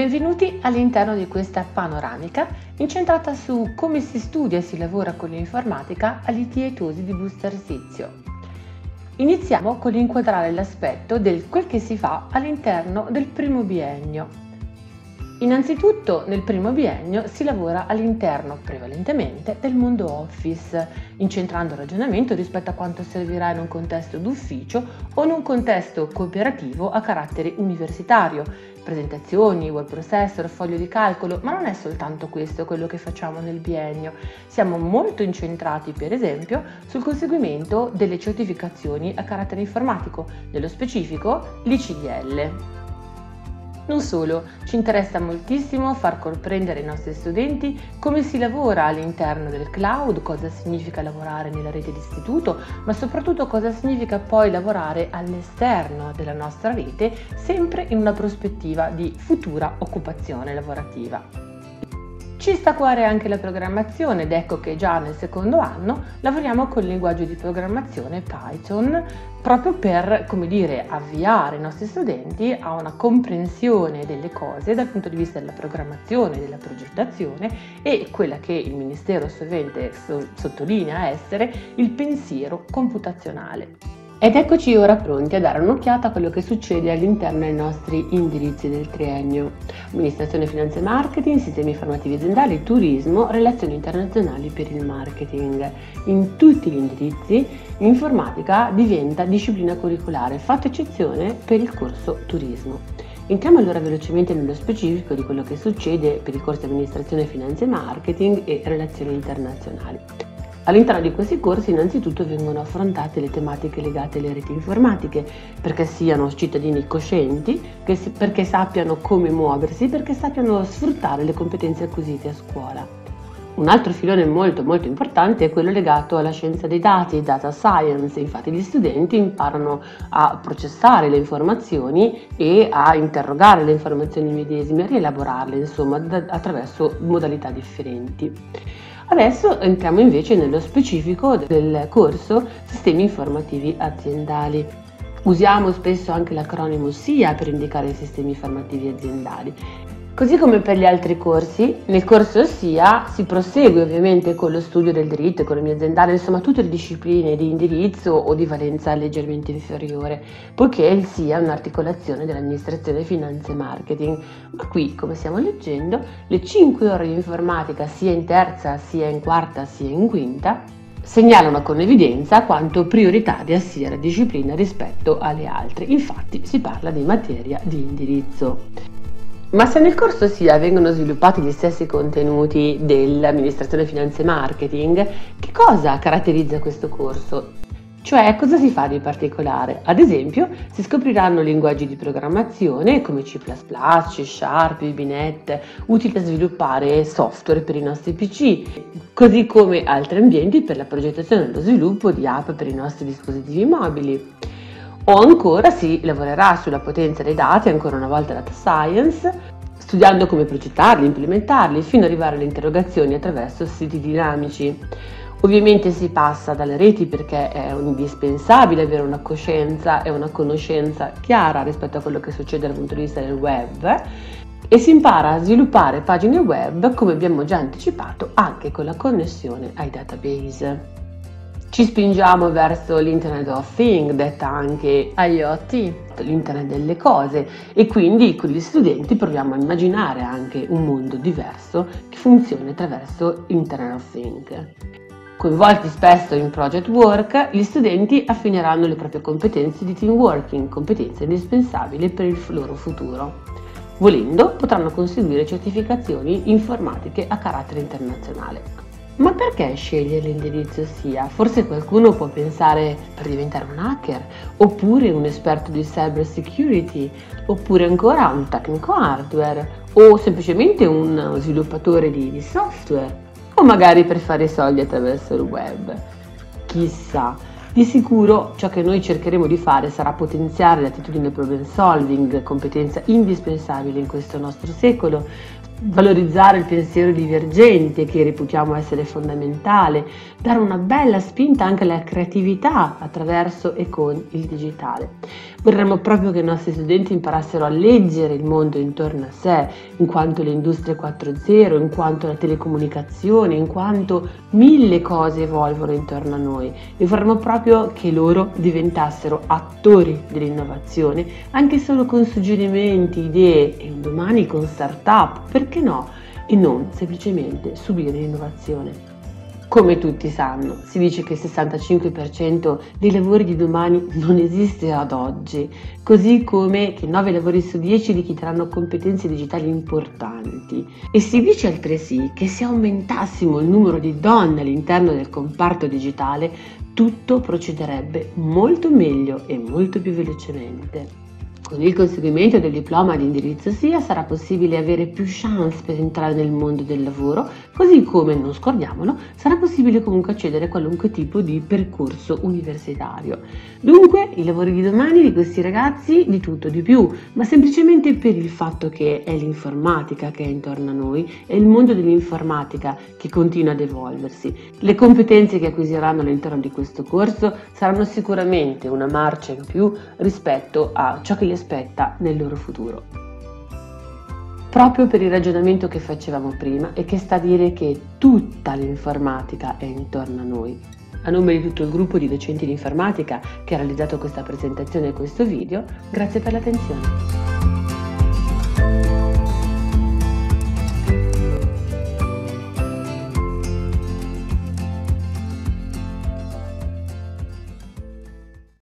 Benvenuti all'interno di questa panoramica incentrata su come si studia e si lavora con l'informatica all'IT Etosi di Busto Arsizio. Iniziamo con l'inquadrare l'aspetto del quel che si fa all'interno del primo biennio. Innanzitutto nel primo biennio si lavora all'interno prevalentemente del mondo Office, incentrando il ragionamento rispetto a quanto servirà in un contesto d'ufficio o in un contesto cooperativo a carattere universitario, presentazioni, word processor, foglio di calcolo, ma non è soltanto questo quello che facciamo nel biennio. Siamo molto incentrati, per esempio, sul conseguimento delle certificazioni a carattere informatico, nello specifico l'ICDL. Non solo, ci interessa moltissimo far comprendere ai nostri studenti come si lavora all'interno del cloud, cosa significa lavorare nella rete d'istituto, ma soprattutto cosa significa poi lavorare all'esterno della nostra rete, sempre in una prospettiva di futura occupazione lavorativa. Ci sta a cuore anche la programmazione ed ecco che già nel secondo anno lavoriamo con il linguaggio di programmazione Python proprio per, avviare i nostri studenti a una comprensione delle cose dal punto di vista della programmazione, della progettazione e quella che il Ministero sovente sottolinea essere il pensiero computazionale. Ed eccoci ora pronti a dare un'occhiata a quello che succede all'interno dei nostri indirizzi del triennio. Amministrazione, finanza e marketing, sistemi informativi aziendali, turismo, relazioni internazionali per il marketing. In tutti gli indirizzi l'informatica diventa disciplina curricolare, fatta eccezione per il corso turismo. Entriamo allora velocemente nello specifico di quello che succede per i corsi amministrazione, finanza e marketing e relazioni internazionali. All'interno di questi corsi innanzitutto vengono affrontate le tematiche legate alle reti informatiche, perché siano cittadini coscienti, perché sappiano come muoversi, perché sappiano sfruttare le competenze acquisite a scuola. Un altro filone molto importante è quello legato alla scienza dei dati, data science. Infatti gli studenti imparano a processare le informazioni e a interrogare le informazioni medesime, a rielaborarle attraverso modalità differenti. Adesso entriamo invece nello specifico del corso Sistemi informativi aziendali. Usiamo spesso anche l'acronimo SIA per indicare i sistemi informativi aziendali. Così come per gli altri corsi, nel corso SIA si prosegue ovviamente con lo studio del diritto, economia aziendale, insomma tutte le discipline di indirizzo o di valenza leggermente inferiore, poiché il SIA è un'articolazione dell'amministrazione, finanza e marketing. Ma qui, come stiamo leggendo, le 5 ore di informatica sia in terza, sia in quarta, sia in quinta, segnalano con evidenza quanto prioritaria sia la disciplina rispetto alle altre. Infatti si parla di materia di indirizzo. Ma se nel corso SIA vengono sviluppati gli stessi contenuti dell'amministrazione, finanza e marketing, che cosa caratterizza questo corso? Cioè, cosa si fa di particolare? Ad esempio, si scopriranno linguaggi di programmazione come C++, C#, VBNet, utili a sviluppare software per i nostri PC, così come altri ambienti per la progettazione e lo sviluppo di app per i nostri dispositivi mobili. O ancora si lavorerà sulla potenza dei dati, ancora una volta data science, studiando come progettarli, implementarli, fino ad arrivare alle interrogazioni attraverso siti dinamici. Ovviamente si passa dalle reti perché è indispensabile avere una coscienza e una conoscenza chiara rispetto a quello che succede dal punto di vista del web e si impara a sviluppare pagine web, come abbiamo già anticipato, anche con la connessione ai database. Ci spingiamo verso l'Internet of Things, detta anche IoT, l'Internet delle cose, e quindi con gli studenti proviamo a immaginare anche un mondo diverso che funzioni attraverso Internet of Things. Coinvolti spesso in project work, gli studenti affineranno le proprie competenze di team working, competenze indispensabili per il loro futuro. Volendo, potranno conseguire certificazioni informatiche a carattere internazionale. Ma perché scegliere l'indirizzo SIA? Forse qualcuno può pensare per diventare un hacker, oppure un esperto di cyber security, oppure ancora un tecnico hardware, o semplicemente uno sviluppatore di software, o magari per fare soldi attraverso il web. Chissà. Di sicuro ciò che noi cercheremo di fare sarà potenziare l'attitudine problem solving, competenza indispensabile in questo nostro secolo, valorizzare il pensiero divergente che reputiamo essere fondamentale, dare una bella spinta anche alla creatività attraverso e con il digitale. Vorremmo proprio che i nostri studenti imparassero a leggere il mondo intorno a sé, in quanto le industrie 4.0, in quanto la telecomunicazione, in quanto mille cose evolvono intorno a noi, e vorremmo proprio che loro diventassero attori dell'innovazione, anche solo con suggerimenti, idee e un domani con start-up, perché no? E non semplicemente subire l'innovazione. Come tutti sanno, si dice che il 65% dei lavori di domani non esiste ad oggi, così come che 9 lavori su 10 richiederanno competenze digitali importanti. E si dice altresì che se aumentassimo il numero di donne all'interno del comparto digitale, tutto procederebbe molto meglio e molto più velocemente. Con il conseguimento del diploma di indirizzo SIA sarà possibile avere più chance per entrare nel mondo del lavoro, così come, non scordiamolo, sarà possibile comunque accedere a qualunque tipo di percorso universitario. Dunque, i lavori di domani di questi ragazzi di tutto di più, ma semplicemente per il fatto che è l'informatica che è intorno a noi, è il mondo dell'informatica che continua ad evolversi. Le competenze che acquisiranno all'interno di questo corso saranno sicuramente una marcia in più rispetto a ciò che li aspetta nel loro futuro. Proprio per il ragionamento che facevamo prima e che sta a dire che tutta l'informatica è intorno a noi. A nome di tutto il gruppo di docenti di informatica che ha realizzato questa presentazione e questo video, grazie per l'attenzione.